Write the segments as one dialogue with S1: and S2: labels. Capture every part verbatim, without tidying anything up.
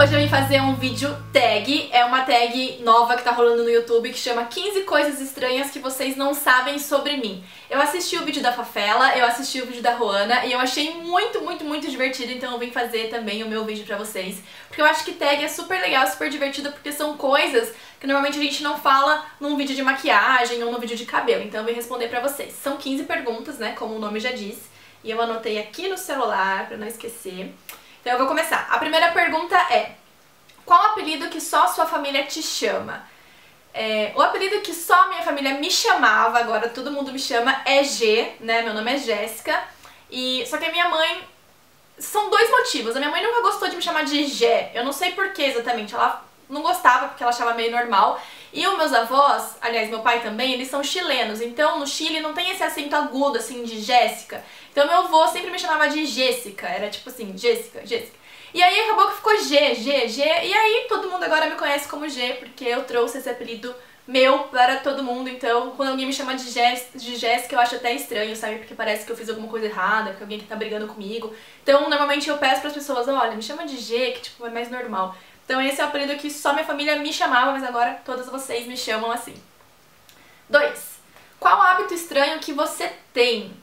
S1: Hoje eu vim fazer um vídeo tag, é uma tag nova que tá rolando no YouTube que chama quinze coisas estranhas que vocês não sabem sobre mim. Eu assisti o vídeo da Fafela, eu assisti o vídeo da Roana e eu achei muito, muito, muito divertido, então eu vim fazer também o meu vídeo pra vocês. Porque eu acho que tag é super legal, super divertido, porque são coisas que normalmente a gente não fala num vídeo de maquiagem ou num vídeo de cabelo, então eu vim responder pra vocês. São quinze perguntas, né, como o nome já diz, e eu anotei aqui no celular pra não esquecer. Então eu vou começar. A primeira pergunta é: qual apelido que só sua família te chama? É, o apelido que só minha família me chamava, agora todo mundo me chama, é G, né? Meu nome é Jéssica. E só que a minha mãe... São dois motivos. A minha mãe nunca gostou de me chamar de Gé. Eu não sei por que exatamente. Ela não gostava porque ela achava meio normal. E os meus avós, aliás, meu pai também, eles são chilenos. Então no Chile não tem esse acento agudo assim de Jéssica. Então meu avô sempre me chamava de Jéssica. Era tipo assim, Jéssica, Jéssica. E aí acabou que ficou G, G, G. E aí todo mundo agora me conhece como G, porque eu trouxe esse apelido meu para todo mundo. Então quando alguém me chama de Jéssica, eu acho até estranho, sabe? Porque parece que eu fiz alguma coisa errada, porque alguém que tá brigando comigo. Então normalmente eu peço pras pessoas, olha, me chama de G, que tipo é mais normal. Então esse é o apelido que só minha família me chamava, mas agora todas vocês me chamam assim. dois. Qual hábito estranho que você tem?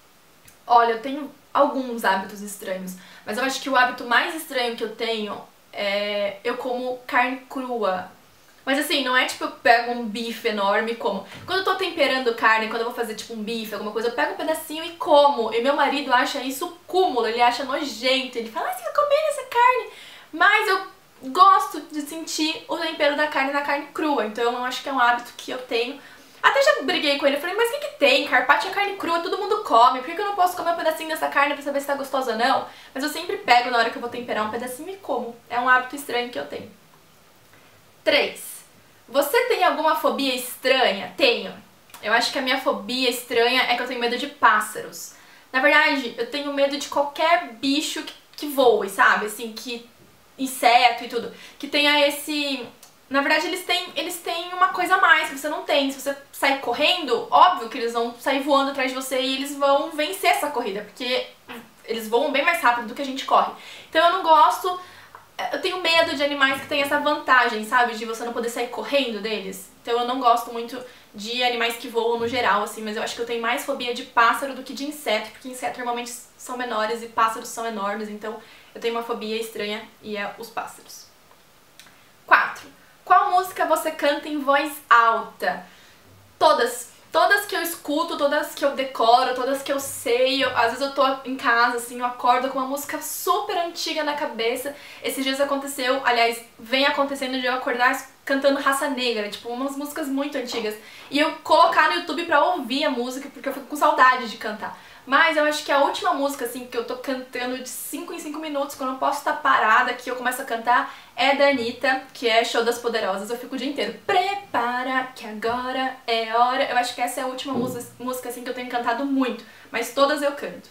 S1: Olha, eu tenho alguns hábitos estranhos, mas eu acho que o hábito mais estranho que eu tenho é eu como carne crua. Mas assim, não é tipo eu pego um bife enorme e como. Quando eu tô temperando carne, quando eu vou fazer tipo um bife, alguma coisa, eu pego um pedacinho e como. E meu marido acha isso cúmulo, ele acha nojento, ele fala, ah, você tá comendo essa carne? Mas eu gosto de sentir o tempero da carne na carne crua, então eu acho que é um hábito que eu tenho. Até já briguei com ele, falei, mas o que que tem? Carpaccio é carne crua, todo mundo come, por que eu não posso comer um pedacinho dessa carne pra saber se tá gostosa ou não? Mas eu sempre pego na hora que eu vou temperar um pedacinho e como. É um hábito estranho que eu tenho. três. Você tem alguma fobia estranha? Tenho. Eu acho que a minha fobia estranha é que eu tenho medo de pássaros. Na verdade, eu tenho medo de qualquer bicho que, que voe, sabe? Assim, que... inseto e tudo. Que tenha esse... Na verdade, eles têm, eles têm uma coisa a mais que você não tem. Se você sair correndo, óbvio que eles vão sair voando atrás de você e eles vão vencer essa corrida, porque eles voam bem mais rápido do que a gente corre. Então eu não gosto... Eu tenho medo de animais que têm essa vantagem, sabe? De você não poder sair correndo deles. Então eu não gosto muito de animais que voam no geral, assim, mas eu acho que eu tenho mais fobia de pássaro do que de inseto, porque insetos normalmente são menores e pássaros são enormes, então eu tenho uma fobia estranha e é os pássaros. quatro. Qual música você canta em voz alta? Todas. Todas que eu escuto, todas que eu decoro, todas que eu sei. Eu, às vezes eu tô em casa, assim, eu acordo com uma música super antiga na cabeça. Esses dias aconteceu, aliás, vem acontecendo de eu acordar cantando Raça Negra, tipo, umas músicas muito antigas. E eu colocar no YouTube pra ouvir a música, porque eu fico com saudade de cantar. Mas eu acho que a última música, assim, que eu tô cantando de cinco em cinco minutos, quando eu posso estar parada, que eu começo a cantar, é da Anitta, que é Show das Poderosas. Eu fico o dia inteiro, prepara que agora é hora. Eu acho que essa é a última música, música assim, que eu tenho cantado muito, mas todas eu canto.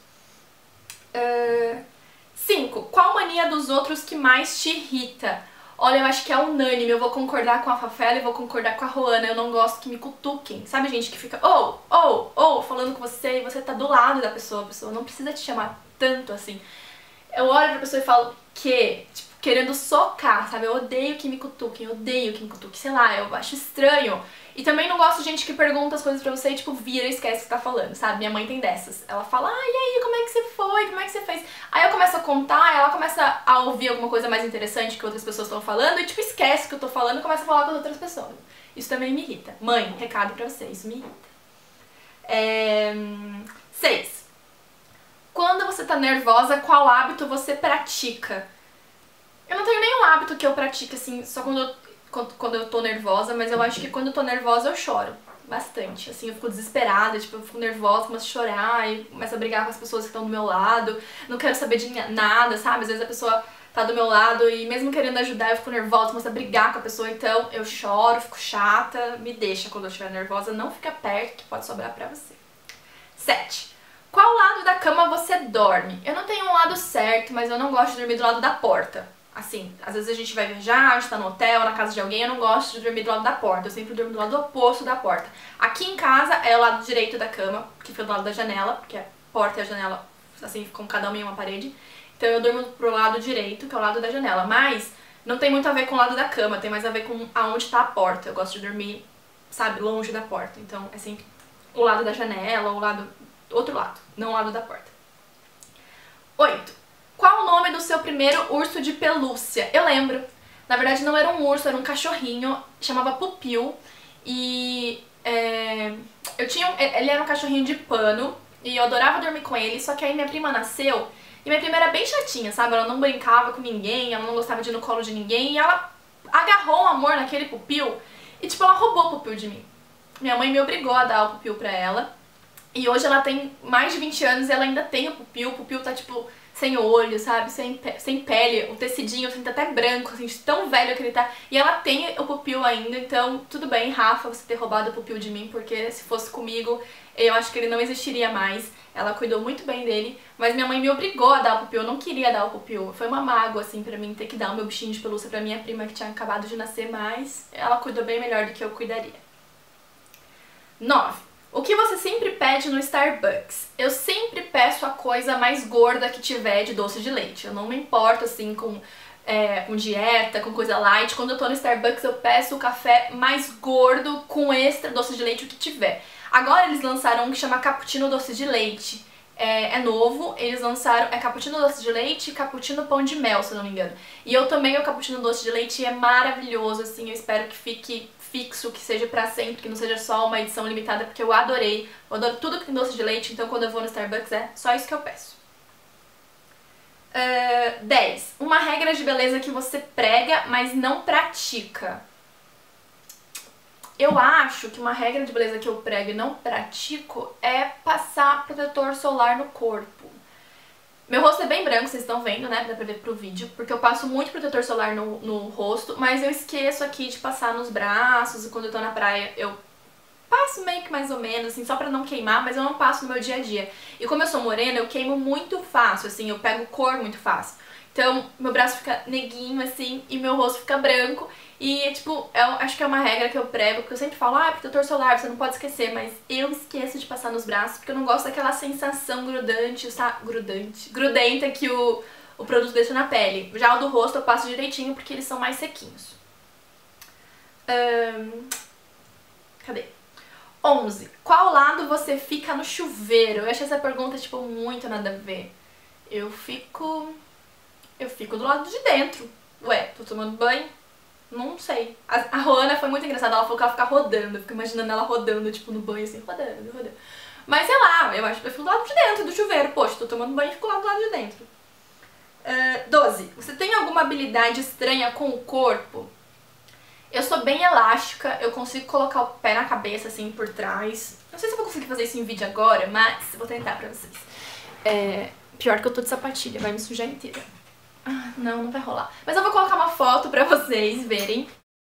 S1: cinco. Uh, qual mania dos outros que mais te irrita? Olha, eu acho que é unânime, eu vou concordar com a Fafela e vou concordar com a Roana, eu não gosto que me cutuquem. Sabe, gente que fica, oh, oh, oh, falando com você e você tá do lado da pessoa, a pessoa não precisa te chamar tanto assim. Eu olho pra pessoa e falo, que? Tipo, querendo socar, sabe? Eu odeio que me cutuquem, eu odeio que me cutuquem, sei lá, eu acho estranho. E também não gosto de gente que pergunta as coisas pra você e, tipo, vira e esquece o que tá falando, sabe? Minha mãe tem dessas. Ela fala, ah, e aí, como é que você foi? Como é que você fez? Aí eu começo a contar, ela começa a ouvir alguma coisa mais interessante que outras pessoas estão falando e, tipo, esquece o que eu tô falando e começa a falar com as outras pessoas. Isso também me irrita. Mãe, recado pra você, isso me irrita. É... seis. Quando você tá nervosa, qual hábito você pratica? Eu não tenho nenhum hábito que eu pratique, assim, só quando eu, quando, quando eu tô nervosa, mas eu acho que quando eu tô nervosa eu choro bastante, assim, eu fico desesperada, tipo, eu fico nervosa, começo a chorar e começo a brigar com as pessoas que estão do meu lado, não quero saber de nada, sabe? Às vezes a pessoa tá do meu lado e mesmo querendo ajudar eu fico nervosa, começo a brigar com a pessoa, então eu choro, fico chata, me deixa quando eu estiver nervosa, não fica perto que pode sobrar pra você. sete. Qual lado da cama você dorme? Eu não tenho um lado certo, mas eu não gosto de dormir do lado da porta. Assim, às vezes a gente vai viajar, a gente tá no hotel, na casa de alguém, eu não gosto de dormir do lado da porta, eu sempre durmo do lado oposto da porta. Aqui em casa é o lado direito da cama, que fica do lado da janela, porque a porta e a janela, assim, ficam cada uma em uma parede. Então eu durmo pro lado direito, que é o lado da janela, mas Não tem muito a ver com o lado da cama, tem mais a ver com aonde tá a porta. Eu gosto de dormir, sabe, longe da porta. Então é sempre o lado da janela, ou o lado, outro lado, não o lado da porta. oito. Qual o nome do seu primeiro urso de pelúcia? Eu lembro. Na verdade não era um urso, era um cachorrinho, chamava Pupil. E é, eu tinha, ele era um cachorrinho de pano e eu adorava dormir com ele, só que aí minha prima nasceu e minha prima era bem chatinha, sabe? Ela não brincava com ninguém, ela não gostava de ir no colo de ninguém e ela agarrou um amor naquele Pupil e tipo, ela roubou o Pupil de mim. Minha mãe me obrigou a dar o Pupil pra ela e hoje ela tem mais de vinte anos e ela ainda tem o Pupil. O Pupil tá tipo sem olho, sabe? Sem, sem pele, o tecidinho assim, tá até branco, assim, de tão velho que ele tá. E ela tem o Pupil ainda, então tudo bem, Rafa, você ter roubado o Pupil de mim, porque se fosse comigo, eu acho que ele não existiria mais. Ela cuidou muito bem dele, mas minha mãe me obrigou a dar o Pupil, eu não queria dar o Pupil. Foi uma mágoa, assim, pra mim ter que dar o meu bichinho de pelúcia pra minha prima que tinha acabado de nascer, mas ela cuidou bem melhor do que eu cuidaria. nove. O que você sempre pede no Starbucks? Eu sempre peço a coisa mais gorda que tiver de doce de leite. Eu não me importo, assim, com, é, com dieta, com coisa light. Quando eu tô no Starbucks, eu peço o café mais gordo com extra doce de leite, o que tiver. Agora eles lançaram um que chama Cappuccino Doce de Leite. É, é novo, eles lançaram, é Cappuccino Doce de Leite e Cappuccino Pão de Mel, se eu não me engano. E eu tomei o Cappuccino Doce de Leite e é maravilhoso, assim, eu espero que fique fixo, que seja pra sempre, que não seja só uma edição limitada, porque eu adorei. Eu adoro tudo que tem doce de leite, então quando eu vou no Starbucks é só isso que eu peço. Uh, dez. Uma regra de beleza que você prega, mas não pratica. Eu acho que uma regra de beleza que eu prego e não pratico é passar protetor solar no corpo. Meu rosto é bem branco, vocês estão vendo, né? Dá pra ver pro vídeo, porque eu passo muito protetor solar no, no rosto, mas eu esqueço aqui de passar nos braços e quando eu tô na praia eu passo meio que mais ou menos, assim, só pra não queimar, mas eu não passo no meu dia a dia. E como eu sou morena, eu queimo muito fácil, assim, eu pego cor muito fácil. Então, meu braço fica neguinho, assim, e meu rosto fica branco. E, tipo, eu acho que é uma regra que eu prego, porque eu sempre falo, ah, protetor solar, você não pode esquecer, mas eu esqueço de passar nos braços, porque eu não gosto daquela sensação grudante, sabe? Grudante? Grudenta que o, o produto deixa na pele. Já o do rosto eu passo direitinho, porque eles são mais sequinhos. Um, cadê? onze. Qual lado você fica no chuveiro? Eu achei essa pergunta, tipo, muito nada a ver. Eu fico... Eu fico do lado de dentro. Ué, tô tomando banho? Não sei. A, a Roana foi muito engraçada, ela falou que ela fica rodando. Eu fico imaginando ela rodando, tipo, no banho, assim, rodando, rodando. Mas sei lá, eu acho que eu fico do lado de dentro do chuveiro. Poxa, tô tomando banho e fico lá do lado de dentro. Uh, doze. Você tem alguma habilidade estranha com o corpo? Eu sou bem elástica, eu consigo colocar o pé na cabeça, assim, por trás. Não sei se eu vou conseguir fazer isso em vídeo agora, mas vou tentar pra vocês. É, pior que eu tô de sapatilha, vai me sujar inteira. Ah, não, não vai rolar. Mas eu vou colocar uma foto pra vocês verem.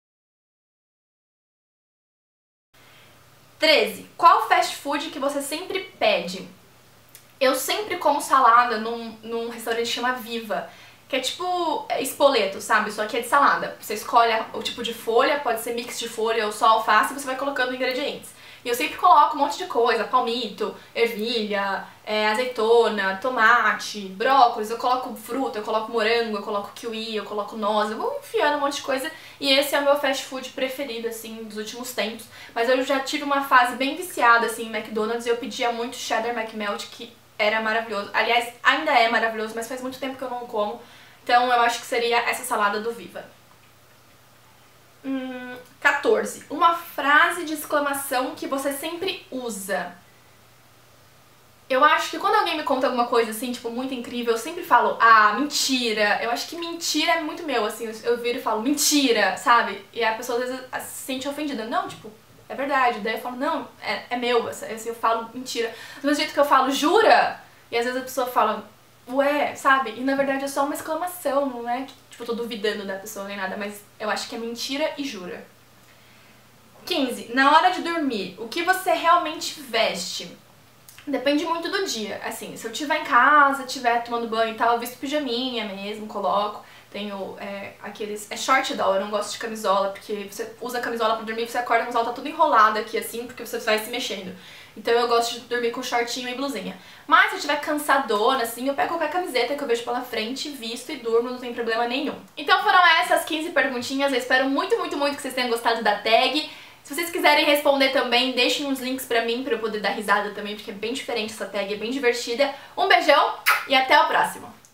S1: treze. Qual fast food que você sempre pede? Eu sempre como salada num, num restaurante que chama Viva. Que é tipo espoleto, sabe? Só que é de salada. Você escolhe o tipo de folha, pode ser mix de folha ou só alface, e você vai colocando ingredientes. E eu sempre coloco um monte de coisa, palmito, ervilha, é, azeitona, tomate, brócolis, eu coloco fruta, eu coloco morango, eu coloco kiwi, eu coloco noz, eu vou enfiando um monte de coisa. E esse é o meu fast food preferido, assim, dos últimos tempos. Mas eu já tive uma fase bem viciada, assim, em McDonald's, e eu pedia muito cheddar McMelt, que era maravilhoso. Aliás, ainda é maravilhoso, mas faz muito tempo que eu não como. Então eu acho que seria essa salada do Viva. Hum, quatorze. Uma frase de exclamação que você sempre usa. Eu acho que quando alguém me conta alguma coisa assim, tipo, muito incrível, eu sempre falo, ah, mentira. Eu acho que mentira é muito meu, assim, eu viro e falo, mentira, sabe? E a pessoa às vezes se sente ofendida. Não, tipo, é verdade. Daí eu falo, não, é, é meu, assim, eu falo mentira. Do mesmo jeito que eu falo, jura? E às vezes a pessoa fala, ué, sabe? E na verdade é só uma exclamação, não é que tipo, eu tô duvidando da pessoa nem nada, mas eu acho que é mentira e jura. quinze. Na hora de dormir, o que você realmente veste? Depende muito do dia. Assim, se eu estiver em casa, estiver tomando banho e tal, eu visto pijaminha mesmo, coloco. Tenho é, aqueles... É short doll, eu não gosto de camisola, porque você usa camisola pra dormir, você acorda, a camisola tá tudo enrolada aqui assim, porque você vai se mexendo. Então eu gosto de dormir com shortinho e blusinha. Mas se eu estiver cansadona, assim, eu pego qualquer camiseta que eu vejo pela frente, visto e durmo, não tem problema nenhum. Então foram essas quinze perguntinhas. Eu espero muito, muito, muito que vocês tenham gostado da tag. Se vocês quiserem responder também, deixem uns links pra mim, pra eu poder dar risada também, porque é bem diferente essa tag, é bem divertida. Um beijão e até o próximo!